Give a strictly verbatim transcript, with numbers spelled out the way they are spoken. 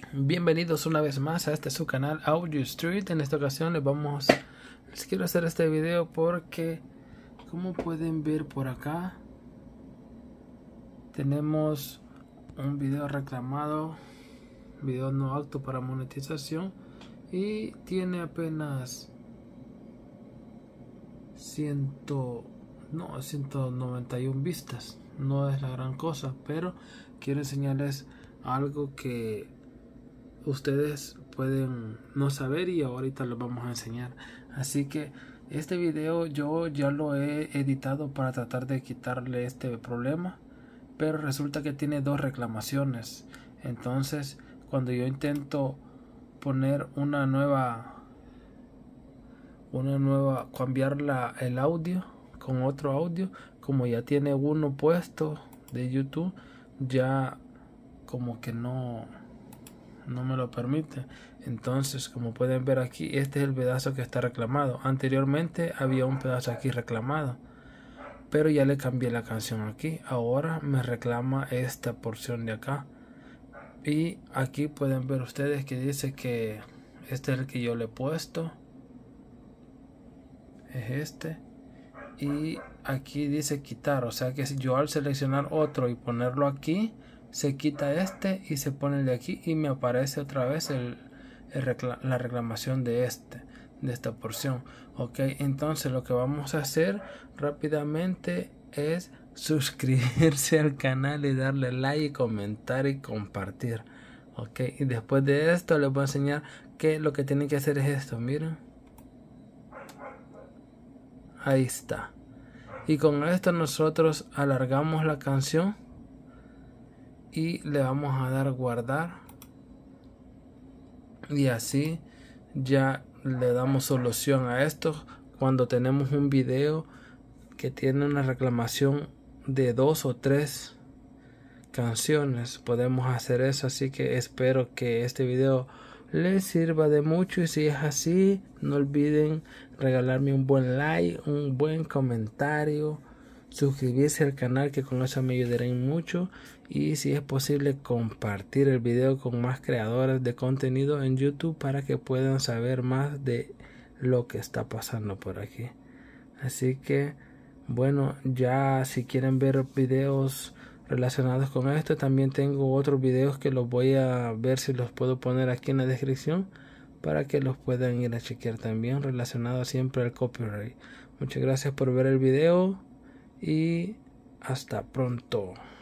Bienvenidos una vez más a este su canal Audio Street. En esta ocasión les vamos les quiero hacer este video porque, como pueden ver por acá, tenemos un video reclamado, video no apto para monetización, y tiene apenas ciento no ciento noventa y uno vistas. No es la gran cosa, pero quiero enseñarles algo que ustedes pueden no saber y ahorita les vamos a enseñar. Así que este video yo ya lo he editado para tratar de quitarle este problema, pero resulta que tiene dos reclamaciones. Entonces, cuando yo intento poner una nueva una nueva cambiar la, el audio con otro audio, como ya tiene uno puesto de YouTube, ya como que no no me lo permite. Entonces, como pueden ver aquí, este es el pedazo que está reclamado. Anteriormente había un pedazo aquí reclamado, pero ya le cambié la canción aquí. Ahora me reclama esta porción de acá, y aquí pueden ver ustedes que dice que este es el que yo le he puesto, es este, y aquí dice quitar, o sea que si yo al seleccionar otro y ponerlo aquí, se quita este y se pone el de aquí, y me aparece otra vez el, el recla la reclamación de este de esta porción. Ok, entonces lo que vamos a hacer rápidamente es suscribirse al canal y darle like, comentar y compartir. Ok, y después de esto les voy a enseñar que lo que tienen que hacer es esto. Miren, ahí está, y con esto nosotros alargamos la canción y le vamos a dar guardar, y así ya le damos solución a esto. Cuando tenemos un video que tiene una reclamación de dos o tres canciones, podemos hacer eso. Así que espero que este video les sirva de mucho, y si es así, no olviden regalarme un buen like, un buen comentario, suscribirse al canal, que con eso me ayudarán mucho, y si es posible compartir el video con más creadores de contenido en YouTube para que puedan saber más de lo que está pasando por aquí. Así que bueno, ya si quieren ver videos relacionados con esto, también tengo otros videos que los voy a ver si los puedo poner aquí en la descripción para que los puedan ir a chequear también, relacionados siempre al copyright. Muchas gracias por ver el video y hasta pronto.